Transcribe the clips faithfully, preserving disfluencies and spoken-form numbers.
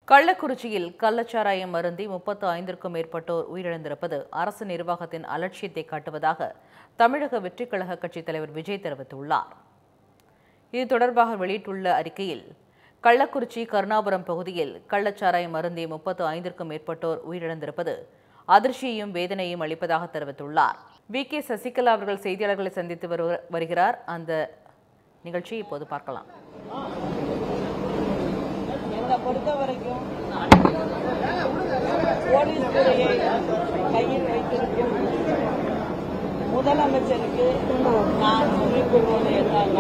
கள்ளக்குறிச்சியில் கள்ளச்சாராயம் அருந்தி முப்பத்து ஐந்திற்கும் மேற்பட்டோர் உயிரிழந்திருப்பது அரசு நிர்வாகத்தின் அலட்சியத்தை காட்டுவதாக தமிழக வெற்றிக் கழக கட்சித் தலைவர் விஜய் தெரிவித்துள்ளார். இது தொடர்பாக வெளியிட்டுள்ள அறிக்கையில், கள்ளக்குறிச்சி கருணாபுரம் பகுதியில் கள்ளச்சாராயம் அருந்தி முப்பத்து ஐந்திற்கும் மேற்பட்டோர் உயிரிழந்திருப்பது அதிர்ச்சியையும் வேதனையும் அளிப்பதாக தெரிவித்துள்ளார். வி கே சசிகலா அவர்கள் செய்தியாளர்களை சந்தித்து வருகிறார். அந்த நிகழ்ச்சியை இப்போது பார்க்கலாம். என்னை பொறுத்த வரைக்கும் போலீஸ் துறையை கையில் வைத்திருக்கும் முதலமைச்சருக்கு நான் சொல்லிக்கொள்வது என்னன்னா,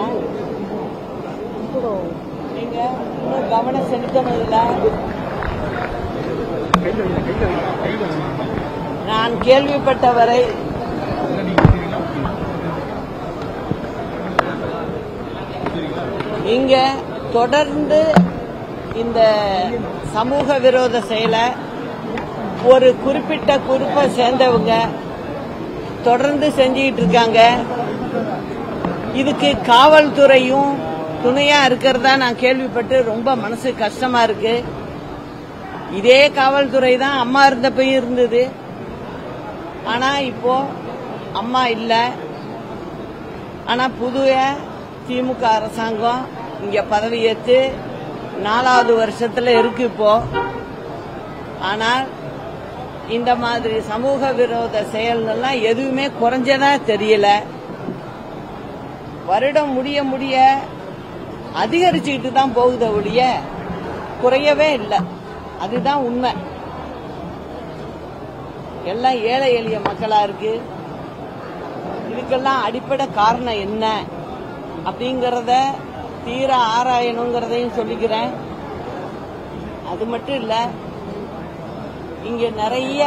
நீங்க இன்னும் கவனம் செலுத்தணும்ல. நான் கேள்விப்பட்டவரை இங்க தொடர்ந்து இந்த சமூக விரோத செயலை ஒரு குறிப்பிட்ட குரூப்பை சேர்ந்தவங்க தொடர்ந்து செஞ்சுக்கிட்டு இருக்காங்க. இதுக்கு காவல்துறையும் துணையா இருக்கிறதா நான் கேள்விப்பட்டு ரொம்ப மனசு கஷ்டமா இருக்கு. இதே காவல்துறை தான் அம்மா இருந்தப்ப இருந்தது. ஆனா இப்போ அம்மா இல்ல. ஆனா புதிய திமுக அரசாங்கம் இங்க பதவியேற்று நாலாவது வருஷத்துல இருக்கு இப்போ. ஆனால் இந்த மாதிரி சமூக விரோத செயல்கள்லாம் எதுவுமே குறைஞ்சதா தெரியல. வருடம் முடிய முடிய அதிகரிச்சுக்கிட்டு தான் போகுத ஒழிய குறையவே இல்லை. அதுதான் உண்மை. எல்லாம் ஏழை எளிய மக்களா இருக்கு. இதுக்கெல்லாம் அடிப்படை காரணம் என்ன அப்படிங்கறத தீர ஆராயணுங்கிறதையும் சொல்லிக்கிறேன். அது மட்டும் இல்ல, இங்க நிறைய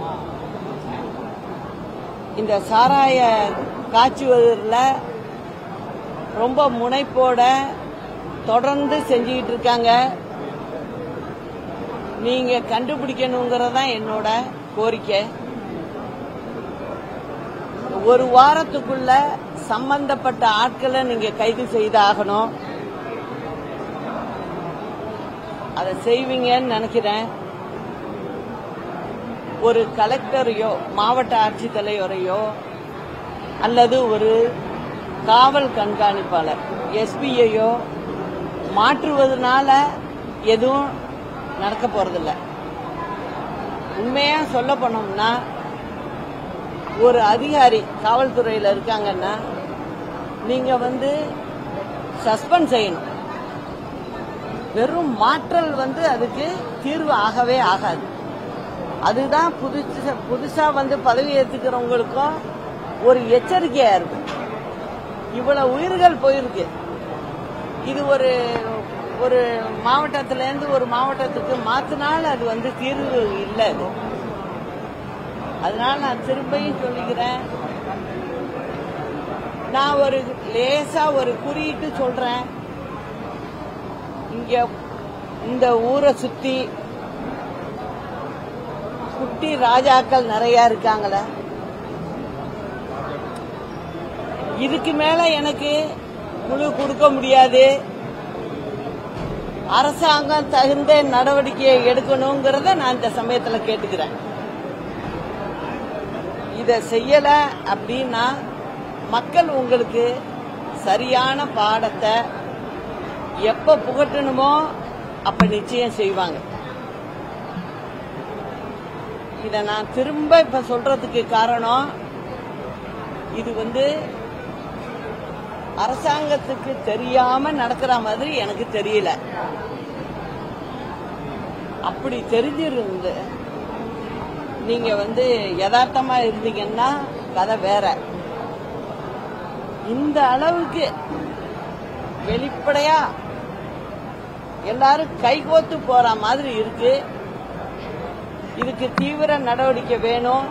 இந்த சாராய காய்ச்சுவதில் ரொம்ப முனைப்போட தொடர்ந்து செஞ்சுக்கிட்டு இருக்காங்க. நீங்க கண்டுபிடிக்கணுங்கிறதான் என்னோட கோரிக்கை. ஒரு வாரத்துக்குள்ள சம்பந்தப்பட்ட ஆட்களை நீங்க கைது செய்தாகணும். அதை செய்வீங்கன்னு நினைக்கிறேன். ஒரு கலெக்டரையோ மாவட்ட ஆட்சித்தலைவரையோ அல்லது ஒரு காவல் கண்காணிப்பாளர் எஸ்பியையோ மாற்றுவதனால எதுவும் நடக்க போறதில்லை. உண்மையா சொல்ல போனோம்னா, ஒரு அதிகாரி காவல்துறையில் இருக்காங்கன்னா நீங்க வந்து சஸ்பெண்ட் செய்யணும். வெறும் மாற்றல் வந்து அதுக்கு தீர்வு ஆகவே ஆகாது. அதுதான் புதுசா புதுசா வந்து பதவி ஏற்றுக்கிறவங்களுக்கும் ஒரு எச்சரிக்கையா இருக்கு. இவ்வளவு உயிர்கள் போயிருக்கு. இது ஒரு ஒரு மாவட்டத்திலேருந்து ஒரு மாவட்டத்துக்கு மாத்தினால் அது வந்து தீர்வு இல்லை. அது அதனால நான் திரும்பியும் சொல்லிக்கிறேன். நான் ஒரு லேசா ஒரு குறியிட்டு சொல்றேன். இங்க இந்த ஊரை சுத்தி குட்டி ராஜாக்கள் நிறைய இருக்காங்கள. இதுக்கு மேல எனக்கு குழு கொடுக்க முடியாது. அரசாங்கம் தகுந்த நடவடிக்கையை எடுக்கணுங்கிறத நான் இந்த சமயத்துல கேட்டுக்கிறேன். இத செய்யல அப்படின்னா மக்கள் உங்களுக்கு சரியான பாடத்தை எப்ப புகட்டணுமோ அப்ப நிச்சயம் செய்வாங்க. இத நான் திரும்ப இப்ப சொல்றதுக்கு காரணம், இது வந்து அரசாங்கத்துக்கு தெரியாம நடக்கிற மாதிரி எனக்கு தெரியல. அப்படி தெரிஞ்சிருந்து நீங்க வந்து யதார்த்தமா இருந்தீங்கன்னா கதை வேற. இந்த அளவுக்கு வெளிப்படையா எல்லாரும் கைகோத்து போற மாதிரி இருக்கு. இதுக்கு தீவிர நடவடிக்கை வேணும்.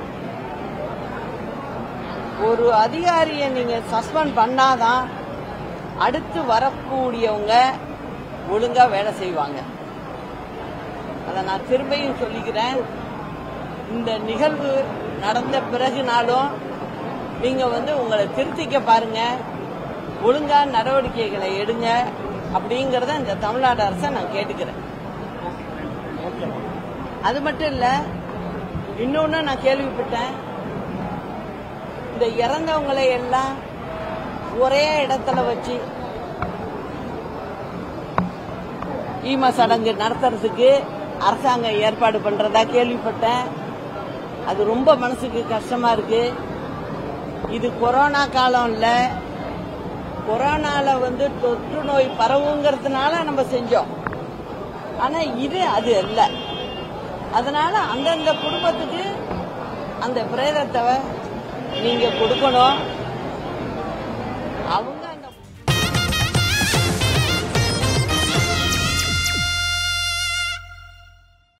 ஒரு அதிகாரியை நீங்க சஸ்பெண்ட் பண்ணாதான் அடுத்து வரக்கூடியவங்க ஒழுங்கா வேலை செய்வாங்க. அதை நான் திரும்பியும் சொல்லிக்கிறேன். இந்த நிகழ்வு நடந்த பிறகுனாலும் நீங்க வந்து உங்களை திருத்திக்க பாருங்க. ஒழுங்கா நடவடிக்கைகளை எடுங்க. அப்படிங்கறத இந்த தமிழ்நாடு அரசை நான் கேட்டுக்கிறேன். அது மட்டும் இல்ல, இன்னொன்னு நான் கேள்விப்பட்டேன், இந்த இறந்தவங்களை எல்லாம் ஒரே இடத்துல வச்சு ஈம சடங்கு நடத்துறதுக்கு அரசாங்கம் ஏற்பாடு பண்றதா கேள்விப்பட்டேன். அது ரொம்ப மனசுக்கு கஷ்டமா இருக்கு. இது கொரோனா காலம் இல்ல, கொரோனால வந்து தொற்று நோய் பரவுங்கிறதுனால நம்ம செஞ்சோம். ஆனா இது அது அல்ல. அதனால அந்தந்த குடும்பத்துக்கு அந்த பிரேதத்தை நீங்க கொடுக்கணும்.